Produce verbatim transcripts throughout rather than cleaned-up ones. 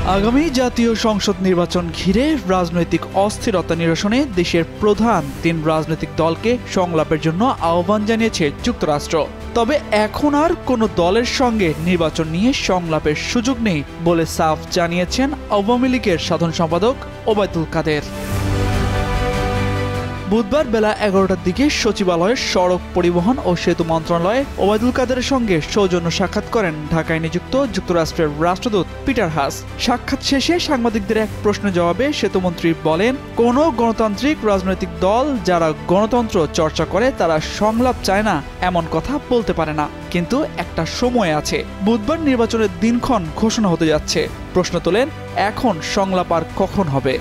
আগামী জাতীয় সংসদ নির্বাচন ঘিরে রাজনৈতিক অস্থিরতা নিরসনে দেশের প্রধান তিন রাজনৈতিক দলকে সংলাপের জন্য আহ্বান জানিয়েছে যুক্তরাষ্ট্র। তবে এখন আর কোনো দলের সঙ্গে নির্বাচন নিয়ে সংলাপের সুযোগ নেই বলে সাফ জানিয়েছেন আওয়ামী লীগের সাধারণ সম্পাদক ওবায়দুল কাদের। বুধবার বেলা এগারোটার দিকে সচিবালয়ের সড়ক পরিবহন ও সেতু মন্ত্রণালয়ে ওবায়দুল কাদেরের সঙ্গে সৌজন্য সাক্ষাৎ করেন ঢাকায় নিযুক্ত যুক্তরাষ্ট্রের রাষ্ট্রদূত পিটার হাস। সাক্ষাৎ শেষে সাংবাদিকদের এক প্রশ্নের জবাবে সেতুমন্ত্রী বলেন, কোনো গণতান্ত্রিক রাজনৈতিক দল যারা গণতন্ত্র চর্চা করে তারা সংলাপ চায় না এমন কথা বলতে পারে না, কিন্তু একটা সময় আছে। বুধবার নির্বাচনের দিনক্ষণ ঘোষণা হতে যাচ্ছে। প্রশ্ন তোলেন, এখন সংলাপ আর কখন হবে?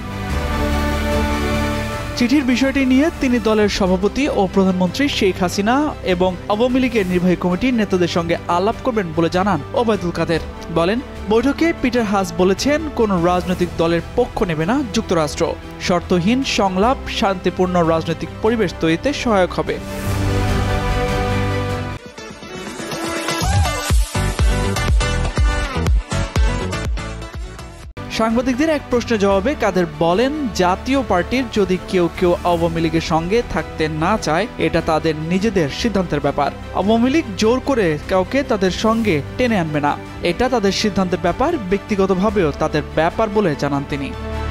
চিঠির বিষয়টি নিয়ে তিনি দলের সভাপতি ও প্রধানমন্ত্রী শেখ হাসিনা এবং আওয়ামী লীগের নির্বাহী কমিটির নেতাদের সঙ্গে আলাপ করবেন বলে জানান ওবায়দুল কাদের। বলেন, বৈঠকে পিটার হাস বলেছেন, কোন রাজনৈতিক দলের পক্ষ নেবে না যুক্তরাষ্ট্র। শর্তহীন সংলাপ শান্তিপূর্ণ রাজনৈতিক পরিবেশ তৈরিতে সহায়ক হবে। সাংবাদিকদের এক প্রশ্নের জবাবে কাদের বলেন, জাতীয় পার্টির যদি কেউ কেউ আওয়ামী লীগের সঙ্গে থাকতে না চায় এটা তাদের নিজেদের সিদ্ধান্তের ব্যাপার। আওয়ামী লীগ জোর করে কাউকে তাদের সঙ্গে টেনে আনবে না, এটা তাদের সিদ্ধান্তের ব্যাপার, ব্যক্তিগতভাবেও তাদের ব্যাপার বলে জানান তিনি।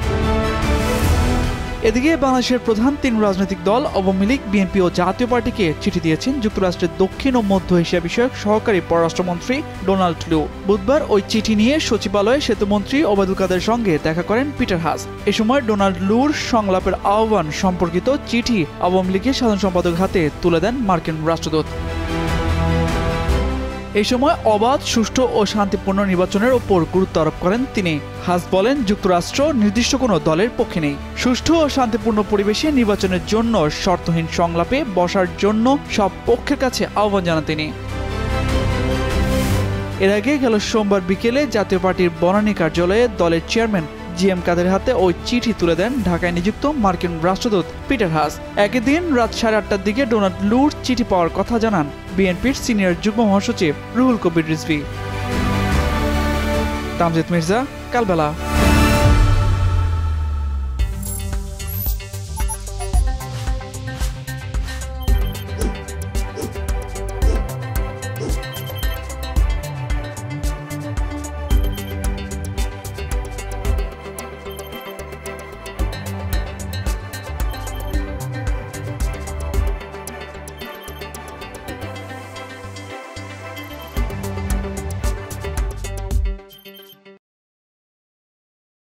এদিকে বাংলাদেশের প্রধান তিন রাজনৈতিক দল আওয়ামী লীগ, বিএনপি ও জাতীয় পার্টিকে চিঠি দিয়েছেন যুক্তরাষ্ট্রের দক্ষিণ ও মধ্য এশিয়া বিষয়ক সহকারী পররাষ্ট্রমন্ত্রী ডোনাল্ড লু। বুধবার ওই চিঠি নিয়ে সচিবালয়ে সেতুমন্ত্রী ওবায়দুল কাদের সঙ্গে দেখা করেন পিটার হাস। এ সময় ডোনাল্ড লুর সংলাপের আহ্বান সম্পর্কিত চিঠি আওয়ামী লীগের সাধারণ সম্পাদক হাতে তুলে দেন মার্কিন রাষ্ট্রদূত। এই সময় অবাধ, সুষ্ঠু ও শান্তিপূর্ণ নির্বাচনের ওপর গুরুত্ব আরোপ করেন তিনি। হাস বলেন, যুক্তরাষ্ট্র নির্দিষ্ট কোনো দলের পক্ষে নেই। সুষ্ঠু ও শান্তিপূর্ণ পরিবেশে নির্বাচনের জন্য শর্তহীন সংলাপে বসার জন্য সব পক্ষের কাছে আহ্বান জানান তিনি। এর আগে গেল সোমবার বিকেলে জাতীয় পার্টির বনানী কার্যালয়ে দলের চেয়ারম্যান জি এম কাদের হাতে ওই চিঠি তুলে দেন ঢাকায় নিযুক্ত মার্কিন রাষ্ট্রদূত পিটার হাস। একই দিন রাত সাড়ে আটটার দিকে ডোনাল্ড লুর চিঠি পাওয়ার কথা জানান বিএনপির সিনিয়র যুগ্ম মহাসচিব রুহুল কবির রিজভী। তামজিদ মির্জা, কালবেলা।